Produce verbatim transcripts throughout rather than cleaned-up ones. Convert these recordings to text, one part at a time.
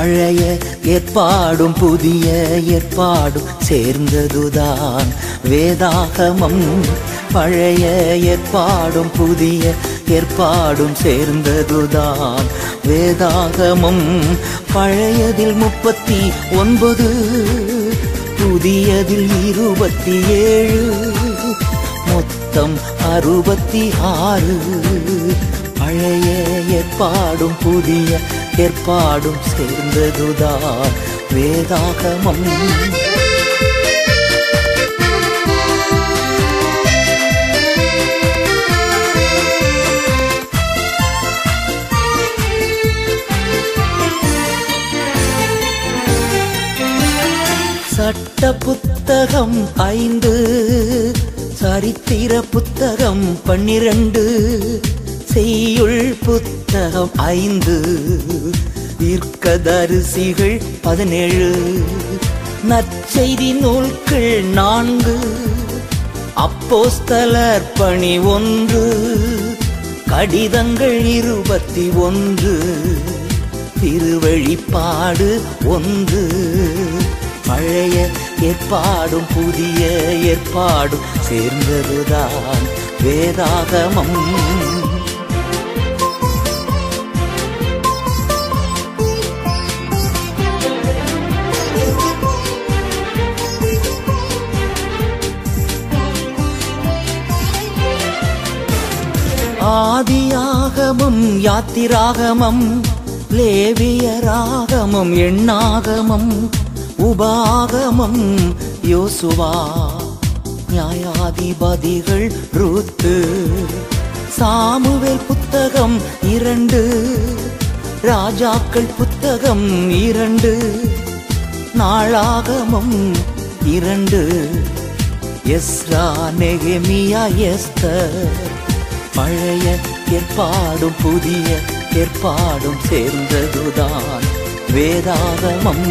பழைய ஏற்பாடும் புதிய ஏற்பாடும் சேர்ந்ததுதான் வேதாகமம். பழைய ஏற்பாடும் புதிய ஏற்பாடும் சேர்ந்ததுதான் வேதாகமம். பழையதில் முப்பத்தி ஒன்பது, புதியதில் இருபத்தி ஏழு, மொத்தம் அறுபத்தி ஆறு. பழைய ஏற்பாடும் புதிய ஏற்பாடும் சேர்ந்ததுதான் வேதாகமம். சட்ட புத்தகம் ஐந்து, சரித்திர புத்தகம் பன்னிரண்டு, செய்யுள் புத்தகம் ஐந்து, தீர்க்கதரிசிகள் பதினேழு, நற்செய்தி நூல்கள் நான்கு, அப்போஸ்தலர் பணி ஒன்று, கடிதங்கள் இருபத்தி ஒன்று, திருவெளிப்பாடு ஒன்று. பழைய ஏற்பாடும் புதிய ஏற்பாடும் சேர்ந்ததுதான் வேதாகமம். ஆதியாகமம், யாத்திராகமம், லேவியராகமம், எண்ணாகமம், உபாகமம், யோசுவா, நியாயாதிபதிகள், ரூத்து, சாமுவேல் புத்தகம் இரண்டு, ராஜாக்கள் புத்தகம் இரண்டு, நாளாகமம் இரண்டு, எஸ்ரா, நெகேமியா, எஸ்தர். பழைய ஏற்பாடும் புதிய ஏற்பாடும் சேர்ந்ததுதான் வேதாகமம்.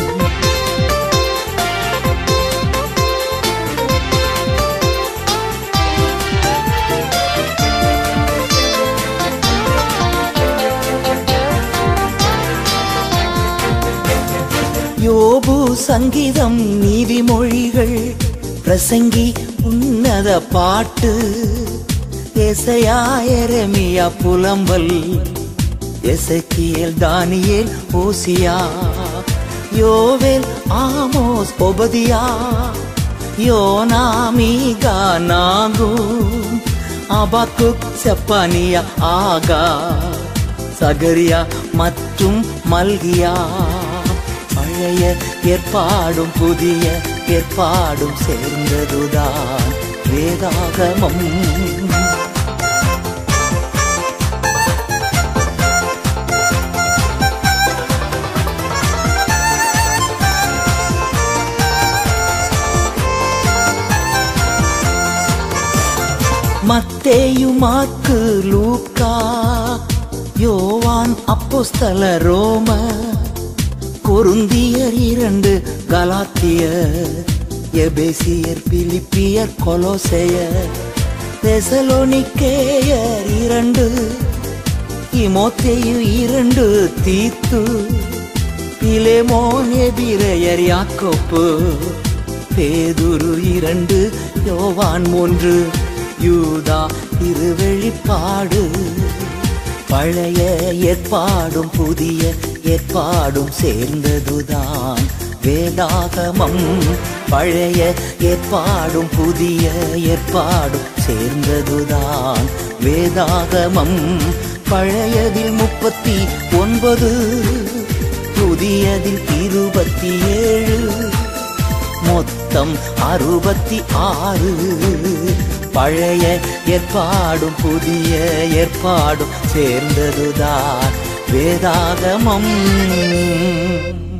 யோபு, சங்கீதம், நீதிமொழிகள், பிரசங்கி, உன்னத பாட்டு, எசையா, எரேமியா, புலம்பல், எசேக்கியேல், தானியேல், ஓசியா, யோவேல், ஆமோஸ், ஒபதியா, யோனா, மீகா, நாகூம், அபாக்குக், செப்பனியா, ஆகா, சகரியா மற்றும் மல்கியா. பழைய ஏற்பாடும் புதிய ஏற்பாடும் சேர்ந்ததுதான் வேதாகமம். மத்தேயு, மாற்கு, லூக்கா, யோவான், அப்போஸ்தலர், ரோம, கொருந்தியர் இரண்டு, கலாத்தியர், எபேசியர், பிலிப்பியர், கொலோசையர், தெசலோனிக்கேயர் இரண்டு, தீமோத்தேயு இரண்டு, தீத்து, பிலேமோன், எபிரெயர், யாக்கோப்பு, பேதுரு இரண்டு, யோவான் மூன்று, யூதா, திருவெளிப்பாடு. பழைய ஏற்பாடும் புதிய ஏற்பாடும் சேர்ந்ததுதான் வேதாகமம். பழைய ஏற்பாடும் புதிய ஏற்பாடும் சேர்ந்ததுதான் வேதாகமம். பழையதில் முப்பத்தி ஒன்பது, புதியதில் இருபத்தி ஏழு, மொத்தம் அறுபத்தி ஆறு. பழைய ஏற்பாடும் புதிய ஏற்பாடும் சேர்ந்ததுதான் வேதாகமம்.